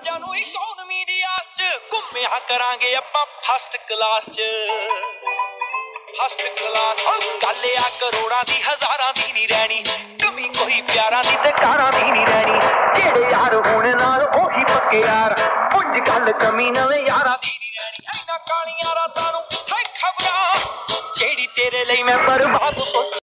ਰਾਜਾਂ ਨੂੰ ਇਕੋਨਮੀ ਦੀ ਆਸ ਚ ਘੁੰਮਿਆ ਕਰਾਂਗੇ ਆਪਾਂ ਫਸਟ ਕਲਾਸ ਚ ਫਸਟ ਕਲਾਸ। ਗੱਲ ਆ ਕਰੋੜਾਂ ਦੀ ਹਜ਼ਾਰਾਂ ਦੀ ਨਹੀਂ ਰਹਿਣੀ, ਕਮੀ ਕੋਈ ਪਿਆਰਾਂ ਦੀ ਤੇ ਕਾਰਾਂ ਦੀ ਨਹੀਂ ਰਹਿਣੀ। ਜਿਹੜੇ ਯਾਰ ਹੋਣ ਨਾਲ ਉਹੀ ਪੱਕੇ ਯਾਰ, ਉਂਝ ਗੱਲ ਕਮੀ ਨਵੇਂ ਯਾਰਾਂ ਦੀ ਨਹੀਂ ਰਹਿਣੀ। ਇਹਨਾਂ ਕਾਲੀਆਂ ਰਾਤਾਂ ਨੂੰ ਕਿੱਥੇ ਖਬਰਾਂ, ਜਿਹੜੀ ਤੇਰੇ ਲਈ ਮੈਂ ਬਰਬਾਦ ਸੋਚ